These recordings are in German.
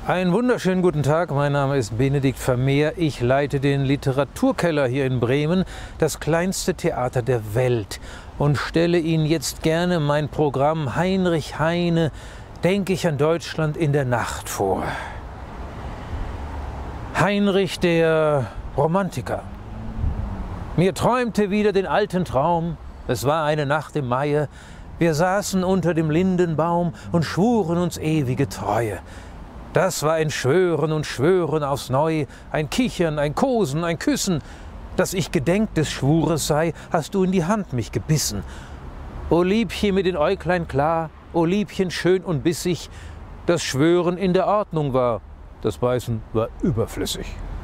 Einen wunderschönen guten Tag, mein Name ist Benedikt Vermeer. Ich leite den Literaturkeller hier in Bremen, das kleinste Theater der Welt, und stelle Ihnen jetzt gerne mein Programm Heinrich Heine, Denke ich an Deutschland in der Nacht vor. Heinrich der Romantiker. Mir träumte wieder den alten Traum, es war eine Nacht im Maie, wir saßen unter dem Lindenbaum und schwuren uns ewige Treue. Das war ein Schwören und Schwören aufs Neu, ein Kichern, ein Kosen, ein Küssen. Dass ich gedenk des Schwures sei, hast du in die Hand mich gebissen. O Liebchen mit den Äuglein klar, o Liebchen schön und bissig, das Schwören in der Ordnung war, das Beißen war überflüssig.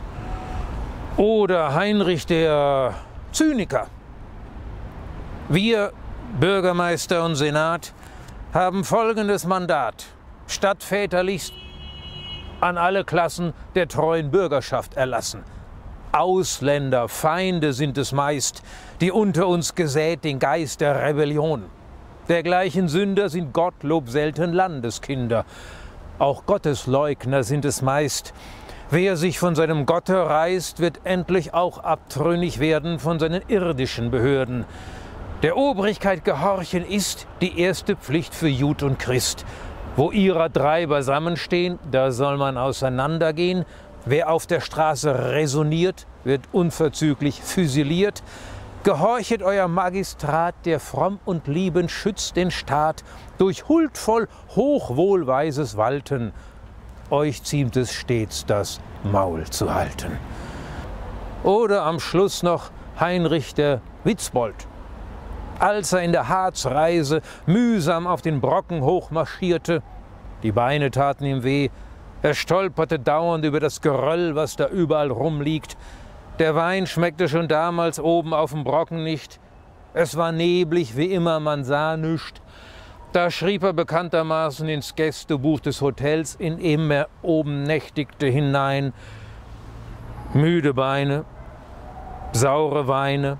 Oder Heinrich der Zyniker. Wir, Bürgermeister und Senat, haben folgendes Mandat: stadtväterlichst an alle Klassen der treuen Bürgerschaft erlassen. Ausländer, Feinde sind es meist, die unter uns gesät den Geist der Rebellion. Dergleichen Sünder sind Gottlob selten Landeskinder. Auch Gottesleugner sind es meist. Wer sich von seinem Gotte reißt, wird endlich auch abtrünnig werden von seinen irdischen Behörden. Der Obrigkeit gehorchen ist die erste Pflicht für Jud und Christ. Wo ihrer drei beisammenstehen, da soll man auseinandergehen. Wer auf der Straße räsoniert, wird unverzüglich füsiliert. Gehorchet euer Magistrat, der fromm und liebend schützt den Staat durch huldvoll hochwohlweises Walten. Euch ziemt es stets, das Maul zu halten. Oder am Schluss noch Heinrich der Witzbold. Als er in der Harzreise mühsam auf den Brocken hochmarschierte, die Beine taten ihm weh, er stolperte dauernd über das Geröll, was da überall rumliegt. Der Wein schmeckte schon damals oben auf dem Brocken nicht. Es war neblig, wie immer, man sah nichts. Da schrieb er bekanntermaßen ins Gästebuch des Hotels, in dem er oben nächtigte, hinein: müde Beine, saure Weine,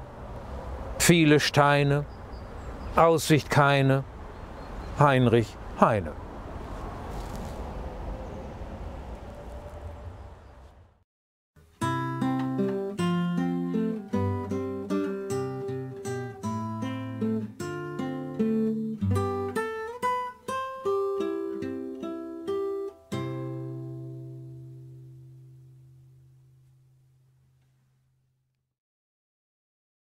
viele Steine, Aussicht keine, Heinrich Heine.